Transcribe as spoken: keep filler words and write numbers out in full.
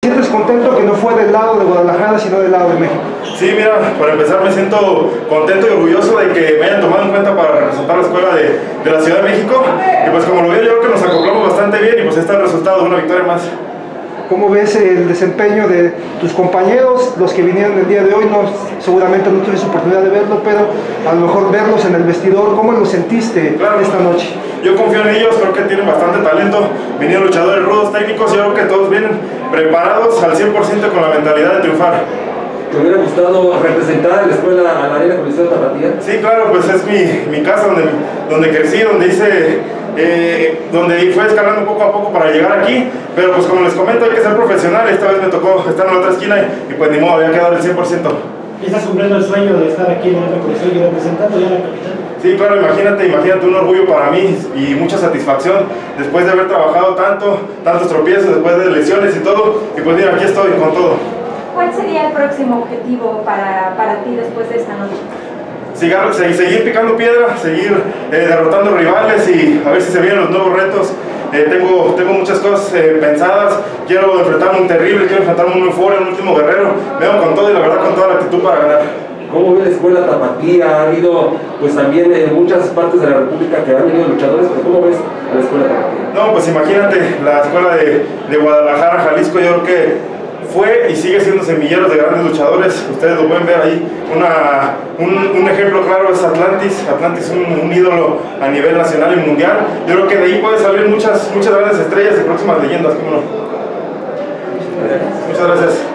¿Sientes contento que no fue del lado de Guadalajara, sino del lado de México? Sí, mira, para empezar me siento contento y orgulloso de que me hayan tomado en cuenta para representar la escuela de, de la Ciudad de México. Y pues como lo veo, yo creo que nos acoplamos bastante bien y pues este es el resultado de una victoria más. ¿Cómo ves el desempeño de tus compañeros, los que vinieron el día de hoy? No, seguramente no tuviste oportunidad de verlo, pero a lo mejor verlos en el vestidor, ¿cómo los sentiste claro, esta noche? Yo confío en ellos, creo que tienen bastante talento, vinieron luchadores rudos, técnicos, yo creo que todos vienen preparados al cien por ciento con la mentalidad de triunfar. ¿Te hubiera gustado representar en la escuela a la Arena Coliseo Tapatía? Sí, claro, pues es mi, mi casa donde, donde crecí, donde hice, eh, donde fue escalando poco a poco para llegar aquí, pero pues como les comento hay que ser profesional, esta vez me tocó estar en la otra esquina y, y pues ni modo, había que dar el cien por ciento. ¿Y estás cumpliendo el sueño de estar aquí en la Coliseo y representando ya a la capital? Sí, claro, imagínate, imagínate un orgullo para mí y mucha satisfacción después de haber trabajado tanto, tantos tropiezos, después de lesiones y todo, y pues mira, aquí estoy con todo. ¿Cuál sería el próximo objetivo para, para ti después de esta noche? Sigar, seguir picando piedra, seguir eh, derrotando rivales y a ver si se vienen los nuevos retos. Eh, tengo, tengo muchas cosas eh, pensadas, quiero enfrentarme a un terrible, quiero enfrentarme a un euforia, un último guerrero, vengo con todo y la verdad con toda la actitud para ganar. ¿Cómo ve la escuela Tapatía? Ha habido pues también en muchas partes de la República que han venido luchadores, pero ¿cómo ves a la escuela Tapatía? No, pues imagínate, la escuela de, de Guadalajara, Jalisco, yo creo que fue y sigue siendo semilleros de grandes luchadores. Ustedes lo pueden ver ahí. Una, un, un ejemplo claro es Atlantis. Atlantis es un, un ídolo a nivel nacional y mundial. Yo creo que de ahí pueden salir muchas, muchas grandes estrellas y próximas leyendas, ¿cómo no? Muchas gracias.